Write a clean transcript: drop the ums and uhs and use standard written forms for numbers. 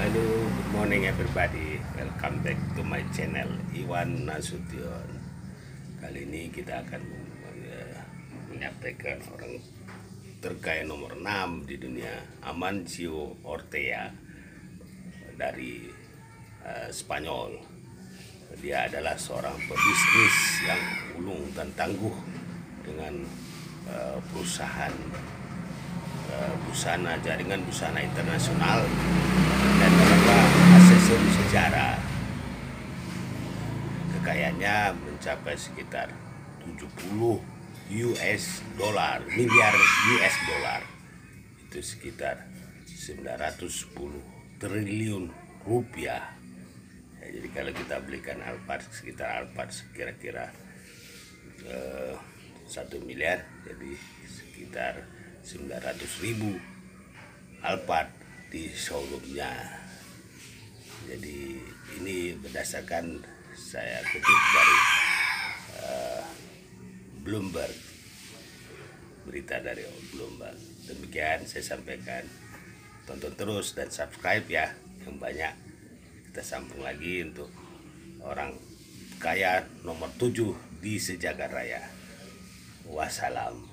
Halo, good morning everybody. Welcome back to my channel Iwan Nasution. Kali ini kita akan menyampaikan orang terkaya nomor 6 di dunia, Amancio Ortega dari Spanyol. Dia adalah seorang pebisnis yang ulung dan tangguh dengan perusahaan busana, jaringan busana internasional dan beberapa aksesoris sejarah. Kekayaannya mencapai sekitar 70 miliar US dollar. Itu sekitar 910 triliun rupiah. Ya, jadi kalau kita belikan Alphard, sekitar Alphard kira-kira 1 miliar, jadi sekitar 900.000 Alphard di showroomnya. Jadi ini berdasarkan saya kutip dari Bloomberg, berita dari Bloomberg. Demikian saya sampaikan. Tonton terus dan subscribe ya, yang banyak. Kita sambung lagi untuk orang kaya nomor 7 di sejagat raya. Wassalam.